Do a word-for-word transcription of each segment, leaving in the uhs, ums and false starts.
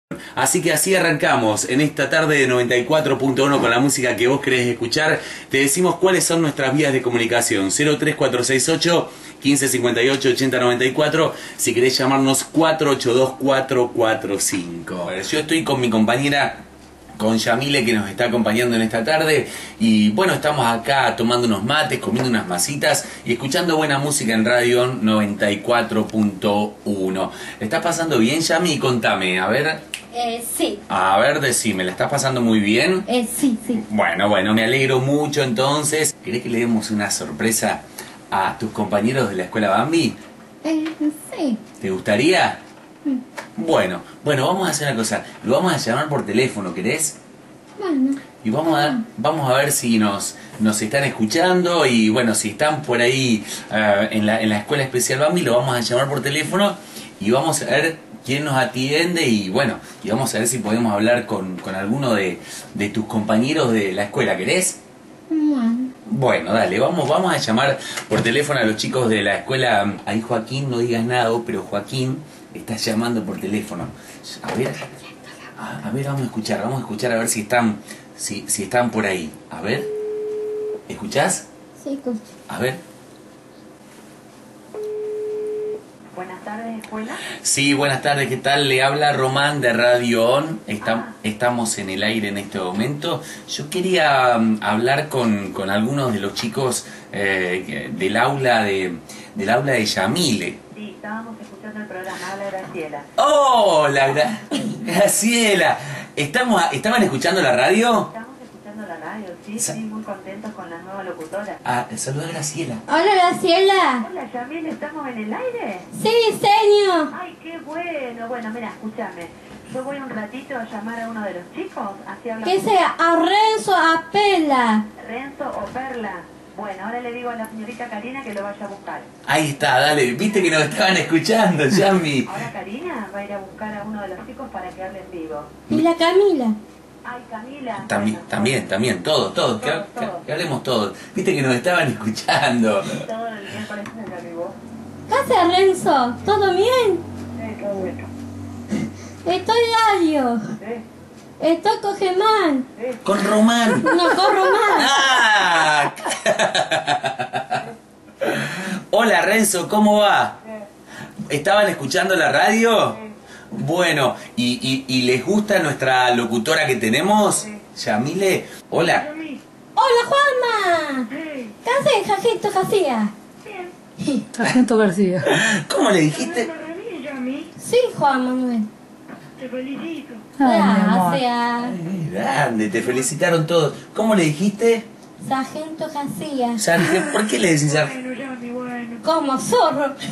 Así que así arrancamos en esta tarde de noventa y cuatro punto uno con la música que vos querés escuchar. Te decimos cuáles son nuestras vías de comunicación: cero tres cuatro seis ocho, quince cincuenta y ocho, ochenta noventa y cuatro. Si querés llamarnos, cuatro ocho dos, cuatro cuatro cinco. Yo estoy con mi compañera, con Yamile, que nos está acompañando en esta tarde. Y bueno, estamos acá tomando unos mates, comiendo unas masitas y escuchando buena música en Radio noventa y cuatro punto uno. ¿Le estás pasando bien, Yami? Contame, a ver. Eh, sí. A ver, decime, ¿la estás pasando muy bien? Eh, sí, sí. Bueno, bueno, me alegro mucho entonces. ¿Querés que le demos una sorpresa a tus compañeros de la escuela Bambi? Eh, sí. ¿Te gustaría? Bueno, bueno, vamos a hacer una cosa. Lo vamos a llamar por teléfono, ¿querés? Bueno. Y vamos a, vamos a ver si nos, nos están escuchando. Y bueno, si están por ahí uh, en, la, en la escuela especial Bambi, lo vamos a llamar por teléfono. Y vamos a ver quién nos atiende. Y bueno, y vamos a ver si podemos hablar con, con alguno de, de tus compañeros de la escuela, ¿querés? Bueno. Bueno, dale, vamos, vamos a llamar por teléfono a los chicos de la escuela. Ahí Joaquín, no digas nada, pero Joaquín está llamando por teléfono. A ver, a, a ver, vamos a escuchar, vamos a escuchar a ver si están, si, si están por ahí. A ver, ¿escuchás? Sí, escucho. A ver. Buenas tardes, escuela. Sí, buenas tardes, ¿qué tal? Le habla Román de Radio On. Está, ah. Estamos en el aire en este momento. Yo quería um, hablar con, con algunos de los chicos eh, del aula de del aula de Yamile. Sí, estábamos escuchando el programa. Habla Graciela. ¡Hola, Gra Graciela! ¿Estamos, ¿Estaban escuchando la radio? Estamos escuchando la radio, sí, sí, muy contentos con la nueva locutora. Ah, saluda a Graciela. Hola, Graciela. Hola, Yamile, ¿estamos en el aire? Sí, señor. Ay, qué bueno. Bueno, mira, escúchame. Yo voy un ratito a llamar a uno de los chicos. Así hablamos. Que sea a Renzo, a Pela. Renzo o Perla. Bueno, ahora le digo a la señorita Karina que lo vaya a buscar. Ahí está, dale. Viste que nos estaban escuchando, Yami. Ahora Karina va a ir a buscar a uno de los chicos para que hable en vivo. Y la Camila. Ay, Camila. También, bueno, también, también, todos, todos, que, Todos, que, todos. que hablemos todos. Viste que nos estaban escuchando. Todo el miércoles en la vivo. ¿Qué hace, Renzo? ¿Todo bien? Sí, qué bueno. Estoy Dario. Sí, Estoy con Germán. sí. Con Román. No, con Román. ¡Ah! Hola Renzo, ¿cómo va? ¿Estaban escuchando la radio? Bueno, ¿y, y, y les gusta nuestra locutora que tenemos? Yamile. Hola. Hola, Juanma. Sí. ¿Qué haces, Jajito García? Bien. Sargento García. ¿Cómo le dijiste? Maravilla, Yami. Sí, Juan Manuel. Te felicito. Ay, mi amor. Gracias. Ay, grande, te felicitaron todos. ¿Cómo le dijiste? Sargento García. Sargento, ¿por qué le decís sargento? Bueno, Yami, bueno. Como zorro. ¿Qué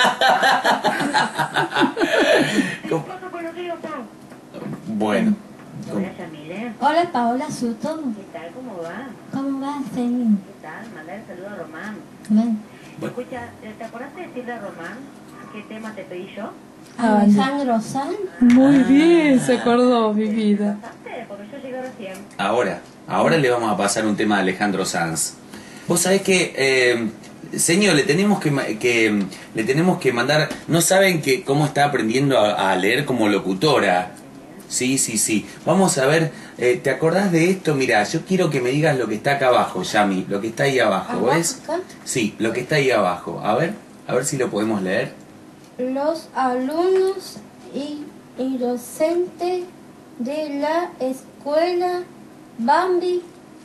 pasa con los tíos, Pau? Bueno. Hola, Yamile. Hola, Paola Suto. ¿Qué tal? ¿Cómo va? ¿Cómo va, señor? ¿Qué tal? Mandar el saludo a Román. Bien. Escucha, ¿te acordás de decirle a Román qué tema te pedí yo? Alejandro Sanz. Muy bien, se acordó, mi vida. ¿Pasaste? Porque yo llegué recién. Ahora, ahora le vamos a pasar un tema a Alejandro Sanz. Vos sabés que, eh, señor, le tenemos que, ma- que le tenemos que mandar. ¿No saben que cómo está aprendiendo a, a leer como locutora? Sí, sí, sí. Vamos a ver, eh, ¿te acordás de esto? Mira, yo quiero que me digas lo que está acá abajo, Yami, lo que está ahí abajo, ¿ves? Acá. Sí, lo que está ahí abajo. A ver, a ver si lo podemos leer. Los alumnos y, y docentes de la escuela Bambi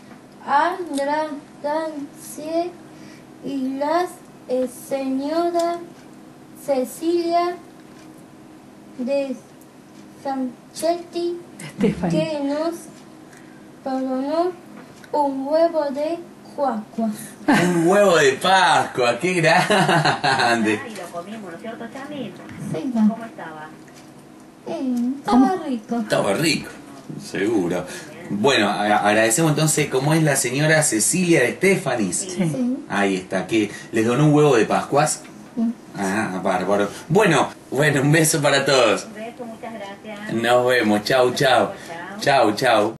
agradecer y la eh, señora Cecilia de Sanchetti Estefany. que nos perdonó un huevo de cuacua. Un huevo de Pascua, qué grande. Ah, y lo comimos, ¿no es cierto, Yami? Sí, va. ¿Cómo estaba? Eh, estaba rico. Estaba rico, seguro. Bueno, a- agradecemos entonces, ¿cómo es la señora Cecilia de Stefanis? Sí. Sí. Ahí está, que les donó un huevo de Pascuas. Sí. Ah, bárbaro. Bueno, bueno, un beso para todos. Un beso, muchas gracias. Nos vemos, chau, chau. Chau, chau.